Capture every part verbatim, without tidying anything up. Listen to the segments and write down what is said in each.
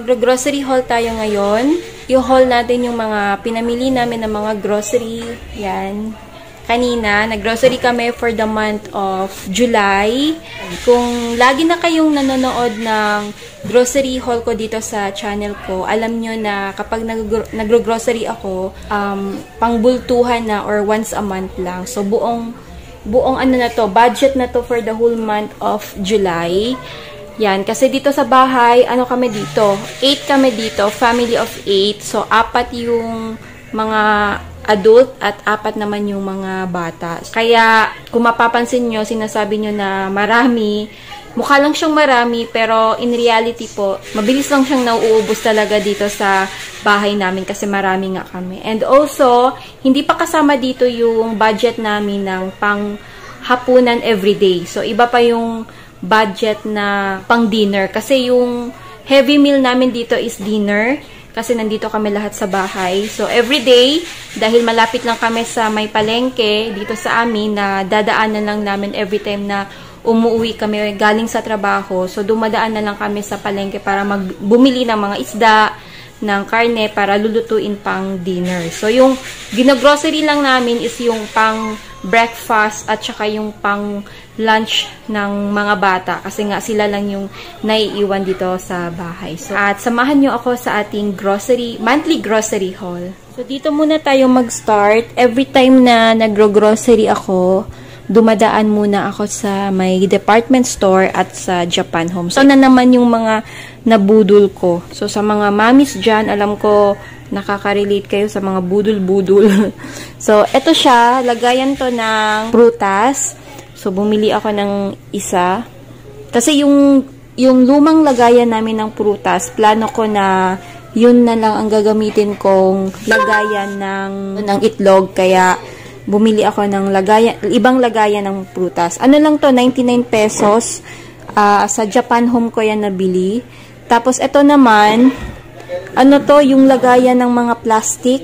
Magro-grocery haul tayo ngayon. I-haul natin yung mga pinamili namin ng mga grocery. Yan. Kanina, nag-grocery kami for the month of July. Kung lagi na kayong nanonood ng grocery haul ko dito sa channel ko, alam nyo na kapag nag-grocery ako, um, pangbultuhan na or once a month lang. So, buong, buong ano na to, budget na to for the whole month of July. Yan, kasi dito sa bahay, ano kami dito? Eight kami dito, family of eight. So, apat yung mga adult at apat naman yung mga bata. Kaya, kung mapapansin nyo, sinasabi nyo na marami. Mukha lang siyang marami, pero in reality po, mabilis lang siyang nauubos talaga dito sa bahay namin kasi marami nga kami. And also, hindi pa kasama dito yung budget namin ng pang hapunan everyday. So, iba pa yung budget na pang dinner. Kasi yung heavy meal namin dito is dinner. Kasi nandito kami lahat sa bahay. So, everyday, dahil malapit lang kami sa may palengke dito sa amin na dadaanan lang namin every time na umuwi kami galing sa trabaho. So, dumadaan na lang kami sa palengke para mag bumili ng mga isda, ng karne para lulutuin pang dinner. So, yung ginogrocery lang namin is yung pang breakfast at saka yung pang lunch ng mga bata kasi nga sila lang yung naiiwan dito sa bahay. So, at samahan nyo ako sa ating grocery, monthly grocery haul. So, dito muna tayo mag-start. Every time na nagro-grocery ako, dumadaan muna ako sa may department store at sa Japan Home. So, na naman yung mga nabudol ko. So, sa mga mamis dyan, alam ko nakaka-relate kayo sa mga budol-budol. So, eto siya. Lagayan to ng prutas. So, bumili ako ng isa. Kasi yung, yung lumang lagayan namin ng prutas, plano ko na yun na lang ang gagamitin kong lagayan ng, ng itlog. Kaya, bumili ako ng lagayan, ibang lagayan ng prutas. Ano lang to, ninety-nine pesos. Uh, sa Japan Home ko yan nabili. Tapos, ito naman, ano to, yung lagayan ng mga plastic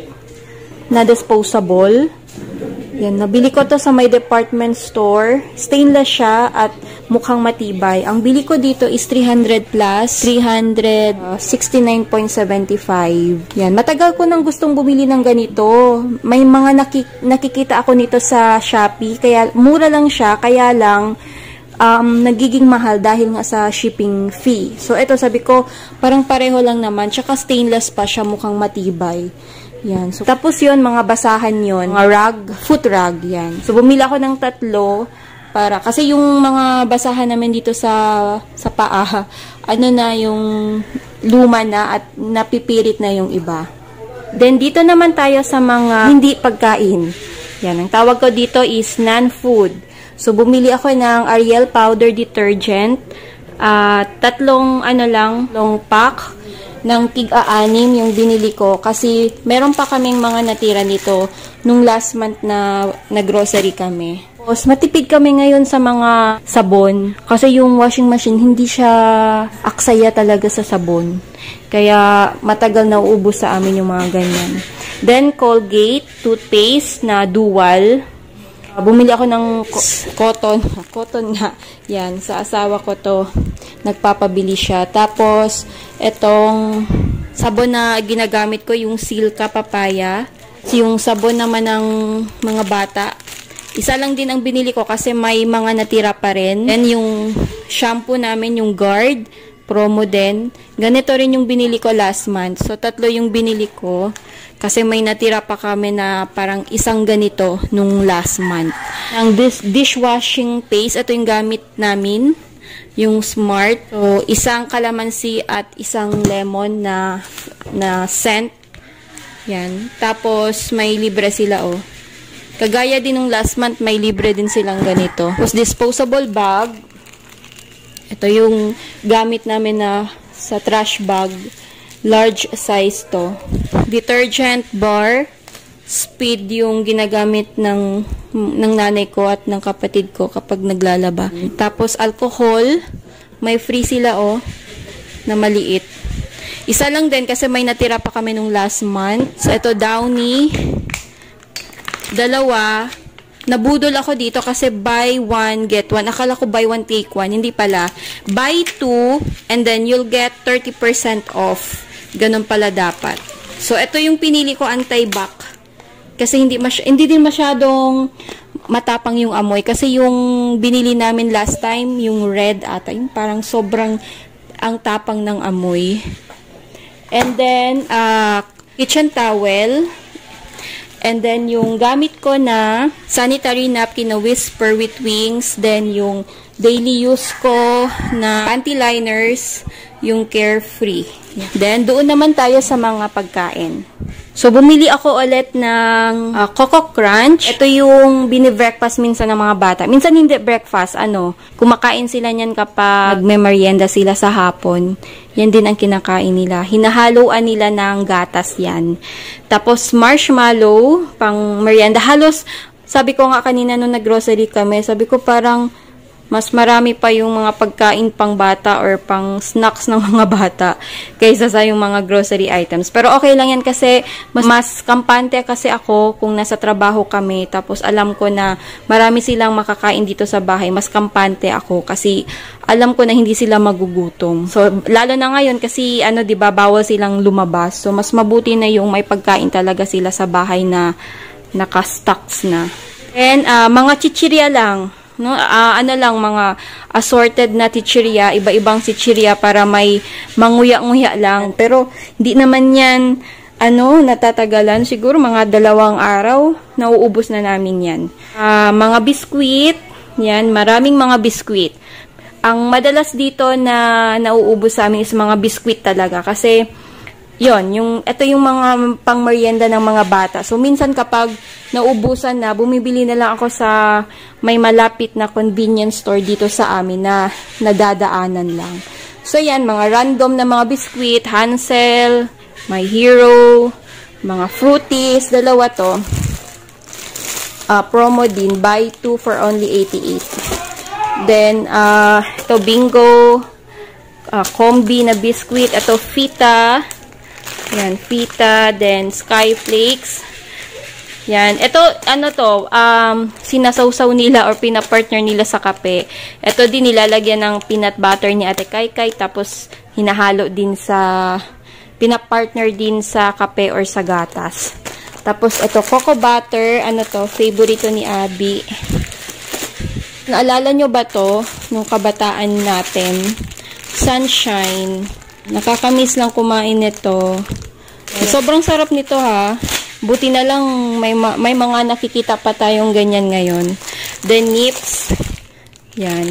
na disposable. Yan, nabili ko to sa my department store. Stainless siya at mukhang matibay. Ang bili ko dito is three hundred plus, three sixty-nine point seven five. Yan, matagal ko nang gustong bumili ng ganito. May mga nakik nakikita ako nito sa Shopee, kaya mura lang siya, kaya lang um, nagiging mahal dahil nga sa shipping fee. So, ito sabi ko, parang pareho lang naman. Tsaka stainless pa siya, mukhang matibay. Yan. So, tapos yun, mga basahan yun. Mga rug, foot rug, yan. So, bumili ako ng tatlo para, kasi yung mga basahan namin dito sa, sa paa, ano na yung luma na at napipirit na yung iba. Then, dito naman tayo sa mga hindi pagkain. Yan. Ang tawag ko dito is non-food. So, bumili ako ng Ariel powder detergent. Uh, tatlong, ano lang, long pack ng tig-a-anim yung binili ko kasi meron pa kaming mga natira nito nung last month na nag-grocery kami. Tapos matipid kami ngayon sa mga sabon kasi yung washing machine hindi siya aksaya talaga sa sabon. Kaya matagal na uubos sa amin yung mga ganyan. Then Colgate toothpaste na dual. Bumili ako ng cotton. Cotton nga. Yan. Sa asawa ko to. Nagpapabili siya. Tapos, etong sabon na ginagamit ko, yung Silka Papaya. Yung sabon naman ng mga bata. Isa lang din ang binili ko kasi may mga natira pa rin. Then, yung shampoo namin, yung Guard. Promo din. Ganito rin yung binili ko last month. So, tatlo yung binili ko. Kasi may natira pa kami na parang isang ganito nung last month. Ang dish dishwashing paste, ito yung gamit namin. Yung Smart. So, isang kalamansi at isang lemon na, na scent. Yan. Tapos, may libre sila, oh. Kagaya din nung last month, may libre din silang ganito. Tapos, disposable bag. Ito yung gamit namin na sa trash bag. Large size to. Detergent bar. Speed yung ginagamit ng, ng nanay ko at ng kapatid ko kapag naglalaba. Tapos, alcohol. May free sila, oh, na maliit. Isa lang din kasi may natira pa kami nung last month. So, ito, Downy. Dalawa. nabudol ako dito kasi buy one, get one. Akala ko buy one, take one. Hindi pala. Buy two, and then you'll get thirty percent off. Ganun pala dapat. So, ito yung pinili ko, anti-back. Kasi hindi, masy hindi din masyadong matapang yung amoy. Kasi yung binili namin last time, yung red ata, yung parang sobrang ang tapang ng amoy. And then, uh, kitchen towel. And then, yung gamit ko na sanitary napkin na Whisper with Wings. Then, yung daily use ko na panty liners, yung Carefree. Then, doon naman tayo sa mga pagkain. So, bumili ako ulit ng uh, Coco Crunch. Ito yung bini-breakfast minsan ng mga bata. Minsan hindi breakfast, ano, kumakain sila niyan kapag nagme-merienda sila sa hapon. Yan din ang kinakain nila. Hinahaloan nila ng gatas yan. Tapos, marshmallow, pang merienda. Halos, sabi ko nga kanina nung nag-grocery kami, sabi ko parang mas marami pa yung mga pagkain pang bata or pang snacks ng mga bata kaysa sa yung mga grocery items. Pero okay lang yan kasi mas, mas kampante kasi ako kung nasa trabaho kami tapos alam ko na marami silang makakain dito sa bahay. Mas kampante ako kasi alam ko na hindi sila magugutom. So, lalo na ngayon kasi ano, 'di ba, bawal silang lumabas. So, mas mabuti na yung may pagkain talaga sila sa bahay na naka-stocks na. And uh, mga chichirya lang. No, uh, ano lang, mga assorted na chichirya, iba-ibang chichirya para may manguya-nguya lang. Pero, hindi naman yan, ano, natatagalan. Siguro, mga dalawang araw, nauubos na namin yan. Uh, mga biskwit, yan, maraming mga biskwit. Ang madalas dito na nauubos sa amin is mga biskwit talaga. Kasi, yon, yung, ito yung mga pang-merienda ng mga bata. So, minsan kapag naubusan na, bumibili na lang ako sa may malapit na convenience store dito sa amin na nadadaanan lang. So, yan, mga random na mga biskwit, Hansel, My Hero, mga fruities, dalawa to. Uh, promo din, buy two for only eighty-eight. Then, uh, ito, Bingo, uh, combi na biskwit, ito, Fita, yan, Fita, then Skyflakes. Yan. Ito, ano to, um, sinasawsaw nila or pinapartner nila sa kape. Ito din nilalagyan ng peanut butter ni Ate Kaykay, tapos hinahalo din sa, pinapartner din sa kape or sa gatas. Tapos, ito, cocoa butter, ano to, favorito ni Abby. Naalala nyo ba to, nung kabataan natin? Sunshine. Nakakamiss lang kumain nito. Sobrang sarap nito ha. Buti na lang may, ma may mga nakikita pa tayong ganyan ngayon. Then Nips. Yan.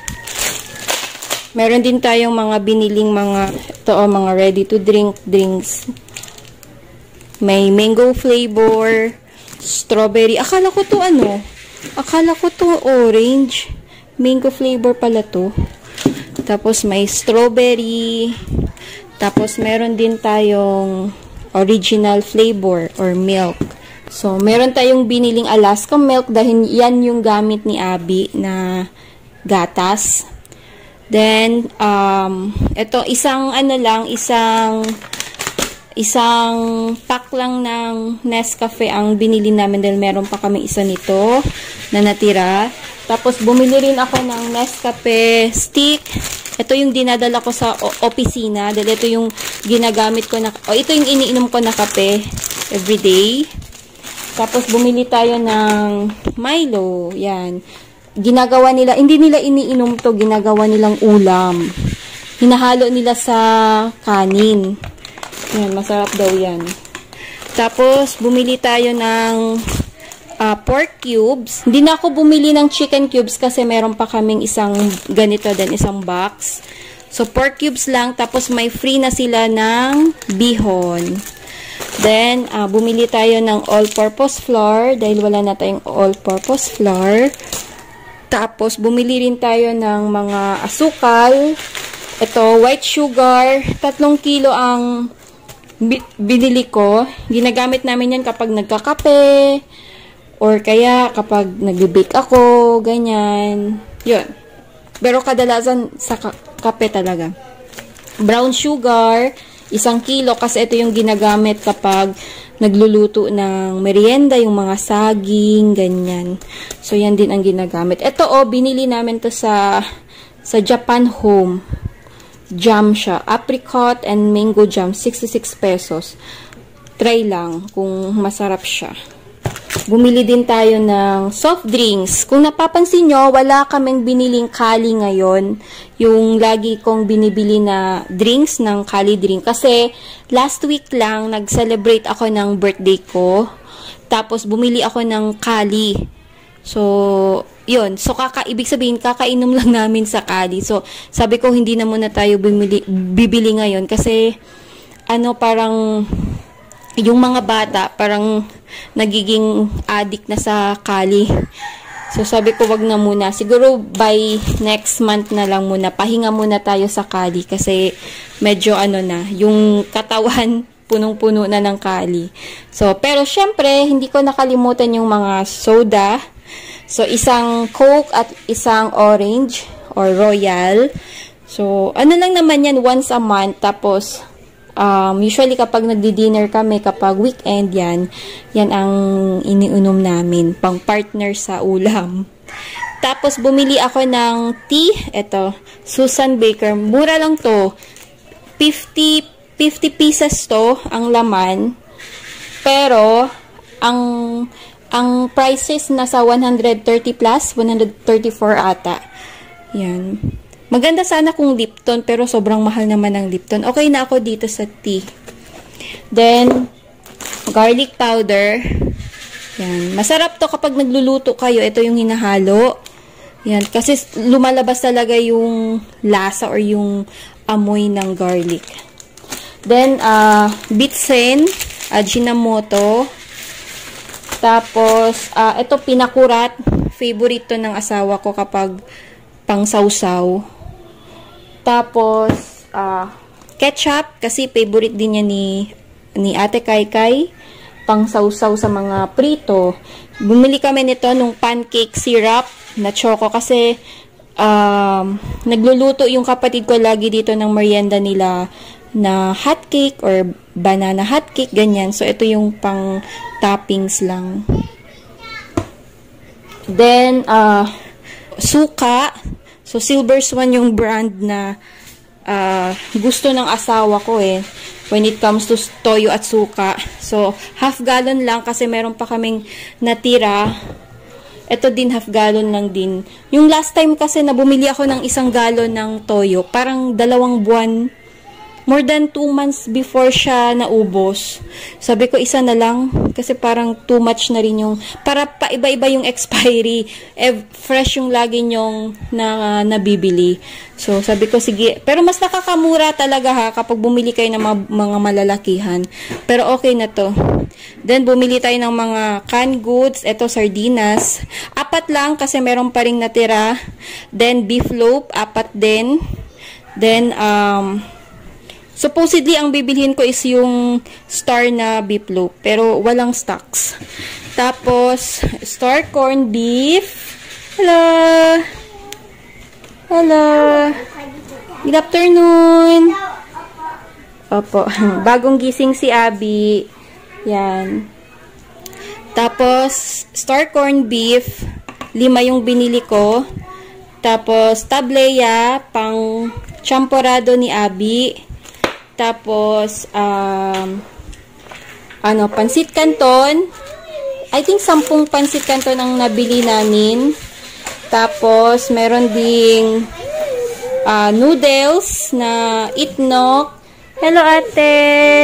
Meron din tayong mga biniling mga, ito o, mga ready to drink drinks. May mango flavor, strawberry. Akala ko to ano? Akala ko to orange. Mango flavor pala to. Tapos may strawberry. Tapos meron din tayong original flavor or milk. So, meron tayong biniling Alaska milk dahil yan yung gamit ni Abby na gatas. Then, um, ito, isang ano lang, isang isang pack lang ng Nescafe ang binili namin dahil meron pa kami isa nito na natira. Tapos, bumili rin ako ng Nescafe stick. Ito yung dinadala ko sa opisina dahil ito yung ginagamit ko na, o ito yung iniinom ko na kape everyday. Tapos bumili tayo ng Milo. Yan. Ginagawa nila, hindi nila iniinom to, ginagawa nilang ulam. Hinahalo nila sa kanin. Yan, masarap daw yan. Tapos bumili tayo ng Uh, pork cubes. Hindi na ako bumili ng chicken cubes kasi meron pa kaming isang ganito din, isang box. So, pork cubes lang. Tapos, may free na sila ng bihon. Then, uh, bumili tayo ng all-purpose flour dahil wala na tayong all-purpose flour. Tapos, bumili rin tayo ng mga asukal. Ito, white sugar. Tatlong kilo ang binili ko. Ginagamit namin yan kapag nagkakape. Or kaya kapag nag-bake ako, ganyan. Yun. Pero kadalasan sa ka kape talaga. Brown sugar. isang kilo kasi ito yung ginagamit kapag nagluluto ng merienda, yung mga saging, ganyan. So, yan din ang ginagamit. Ito, oh, binili namin to sa, sa Japan Home. Jam siya. Apricot and mango jam, sixty-six pesos. Try lang kung masarap siya. Bumili din tayo ng soft drinks. Kung napapansin nyo, wala kaming biniling Kali ngayon. Yung lagi kong binibili na drinks ng Kali drink. Kasi last week lang, nag-celebrate ako ng birthday ko. Tapos bumili ako ng Kali. So, yun. So, kaka ibig sabihin, kakainom lang namin sa Kali. So, sabi ko, hindi na muna tayo bumili, bibili ngayon. Kasi, ano, parang yung mga bata, parang nagiging addict na sa Kali. So, sabi ko, wag na muna. Siguro, by next month na lang muna. Pahinga muna tayo sa Kali. Kasi, medyo ano na, yung katawan, punong-puno na ng Kali. So, pero syempre, hindi ko nakalimutan yung mga soda. So, isang Coke at isang orange or Royal. So, ano lang naman yan, once a month. Tapos, Um, usually kapag nagdi-dinner kami, kapag weekend yan, yan ang iniunom namin, pang partner sa ulam. Tapos bumili ako ng tea, eto, Susan Baker, mura lang to, fifty, fifty pieces to, ang laman, pero, ang, ang prices nasa one hundred thirty plus, one hundred thirty-four ata, yan. Maganda sana kung Lipton, pero sobrang mahal naman ng Lipton. Okay na ako dito sa tea. Then, garlic powder. Yan. Masarap to kapag nagluluto kayo. Ito yung hinahalo. Yan. Kasi lumalabas talaga yung lasa or yung amoy ng garlic. Then, uh, bitsen, Ajinomoto. Tapos, uh, ito pinakurat. Favorite to ng asawa ko kapag pang sausaw. Tapos, uh, ketchup, kasi favorite din niya ni, ni Ate Kaikai, pang sausaw sa mga prito. Bumili kami nito nung pancake syrup na choco kasi um, nagluluto yung kapatid ko lagi dito ng merienda nila na hot cake or banana hot cake, ganyan. So, ito yung pang toppings lang. Then, uh, suka. So, Silver Swan yung brand na uh, gusto ng asawa ko eh. When it comes to toyo at suka. So, half gallon lang kasi meron pa kaming natira. Ito din, half gallon lang din. Yung last time kasi na bumili ako ng isang galon ng toyo, parang dalawang buwan, more than two months before siya naubos. Sabi ko, isa na lang. Kasi parang too much na rin yung, para paiba-iba yung expiry. Eh, fresh yung lagi nyong na, uh, nabibili. So, sabi ko, sige. Pero mas nakakamura talaga ha, kapag bumili kayo ng mga, mga malalakihan. Pero okay na to. Then, bumili tayo ng mga canned goods. Ito, sardinas. Apat lang kasi meron pa ring natira. Then, beef loaf. Apat din. Then, um... supposedly, ang bibilhin ko is yung star na beef loaf. Pero, walang stocks. Tapos, star corn beef. Hello! Hello! Good afternoon! Opo. Bagong gising si Abby. Yan. Tapos, star corn beef. Lima yung binili ko. Tapos, tableya, pang champorado ni Abby. Tapos, um, ano, pansit canton. I think sampung pansit canton ang nabili namin. Tapos, meron ding uh, noodles na itnok. Hello, ate!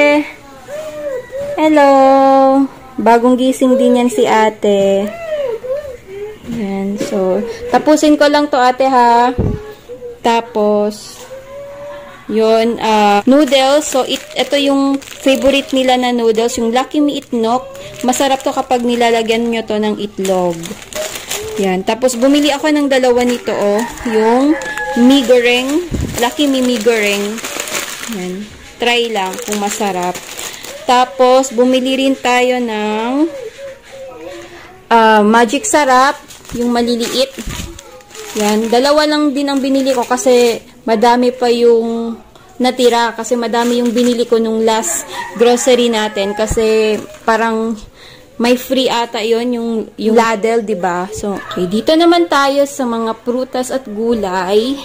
Hello! Bagong gising din yan si ate. Yan, so, tapusin ko lang to ate ha. Tapos, yun, uh, noodles. So, it, ito yung favorite nila na noodles. Yung Lucky Me Itnok. Masarap to kapag nilalagyan nyo to ng itlog. Yan. Tapos, bumili ako ng dalawa nito, oh. Yung mi goreng. Lucky Me mi goreng. Yan. Try lang kung masarap. Tapos, bumili rin tayo ng uh, Magic Sarap. Yung maliliit. Yan. Dalawa lang din ang binili ko kasi madami pa yung natira kasi madami yung binili ko nung last grocery natin kasi parang may free ata yon yung, yung ladle, diba? So, okay. Dito naman tayo sa mga prutas at gulay.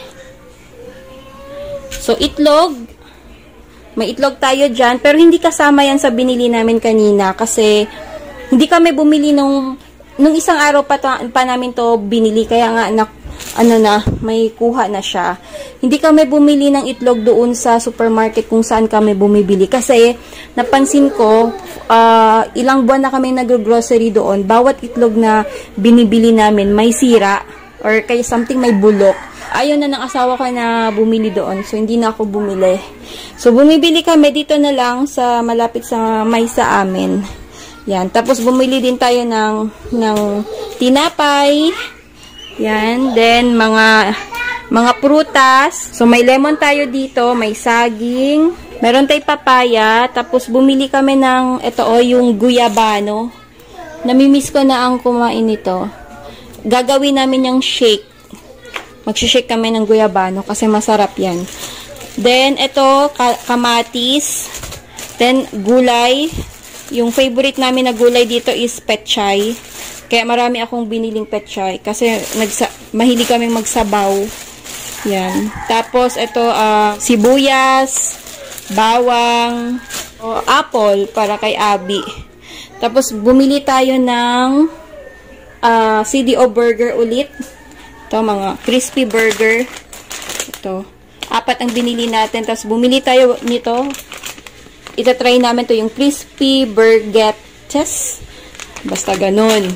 So, itlog. May itlog tayo dyan. Pero hindi kasama yan sa binili namin kanina kasi hindi kami bumili nung, nung isang araw pa, to, pa namin to binili. Kaya nga, na, ano na, may kuha na siya. Hindi kami bumili ng itlog doon sa supermarket kung saan kami bumibili. Kasi, napansin ko, uh, ilang buwan na kami nag-grocery doon. Bawat itlog na binibili namin, may sira. Or kaya something may bulok. Ayaw na ng asawa ko na bumili doon. So, hindi na ako bumili. So, bumibili kami dito na lang sa malapit sa may sa amin. Yan. Tapos, bumili din tayo ng, ng tinapay. Yan. Then, mga mga prutas. So, may lemon tayo dito. May saging. Meron tayong papaya. Tapos, bumili kami ng, ito o, yung guyabano. Namimiss ko na ang kumain nito. Gagawin namin yung shake. Mag-shake kami ng guyabano kasi masarap yan. Then, ito, ka kamatis. Then, gulay. Yung favorite namin na gulay dito is petchay. Kaya marami akong biniling petchay. Kasi nagsa mahilig kaming magsabaw. Yan. Tapos, ito, uh, sibuyas, bawang, o, apple para kay Abby. Tapos, bumili tayo ng uh, C D O burger ulit. Ito, mga crispy burger. Ito. Apat ang binili natin. Tapos, bumili tayo nito. Itatry namin to yung crispy burgettes. Basta ganun.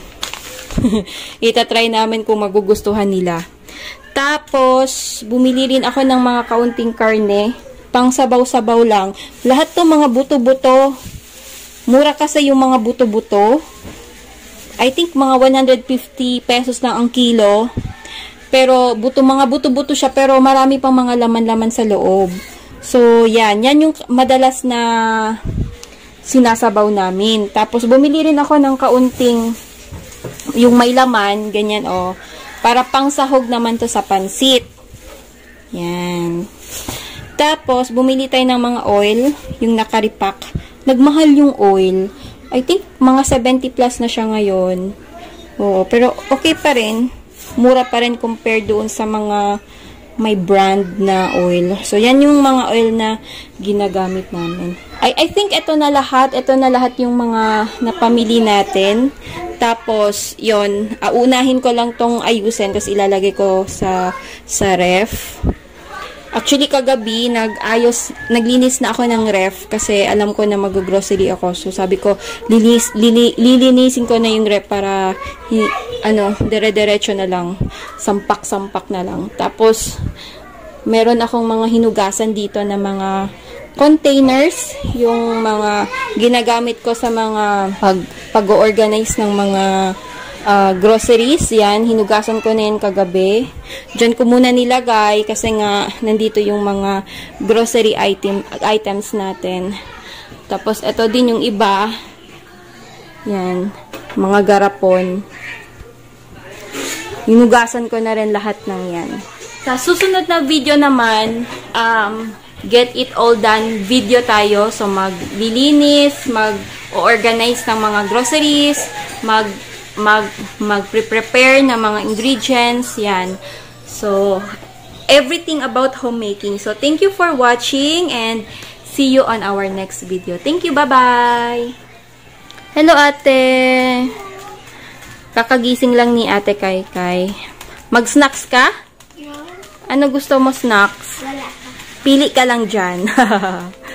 Itatry namin kung magugustuhan nila. Tapos, bumili rin ako ng mga kaunting karne. Pang sabaw-sabaw lang. Lahat to mga buto-buto. Mura kasi yung mga buto-buto. I think mga one hundred fifty pesos lang ang kilo. Pero, buto, mga buto-buto siya, pero marami pang mga laman-laman sa loob. So, yan. Yan yung madalas na sinasabaw namin. Tapos, bumili rin ako ng kaunting yung may laman, ganyan, o. Para pang sahog naman to sa pansit. Yan. Tapos, bumili tayo ng mga oil, yung nakaripak. Nagmahal yung oil. I think, mga seventy plus na siya ngayon. Oo, pero okay pa rin. Mura pa rin compared doon sa mga may brand na oil. So, yan yung mga oil na ginagamit namin. I, I think ito na lahat. Ito na lahat yung mga napamili natin. Tapos, yon, uh, unahin ko lang tong ayusin kasi ilalagay ko sa, sa ref. Actually, kagabi, nag-ayos, naglinis na ako ng ref kasi alam ko na mag-grocery ako. So, sabi ko, linis, lili, lilinisin ko na yung ref para, hi, ano, dire-diretso na lang. Sampak-sampak na lang. Tapos, meron akong mga hinugasan dito na mga containers. Yung mga ginagamit ko sa mga pag, pag-organize ng mga Uh, groceries, yan, hinugasan ko na yan kagabi. Diyan ko muna nilagay kasi nga nandito yung mga grocery item, items natin. Tapos, ito din yung iba. Yan, mga garapon. Hinugasan ko na rin lahat ng yan. Sa susunod na video naman, um, get it all done video tayo. So, maglilinis, mag-organize ng mga groceries, mag mag mag-prepare ng mga ingredients, yan. So, everything about homemaking. So, thank you for watching and see you on our next video. Thank you, bye-bye! Hello, ate! Kakagising lang ni ate Kai Kai. Mag-snacks ka? Ano gusto mo snacks? Wala. Pili ka lang dyan.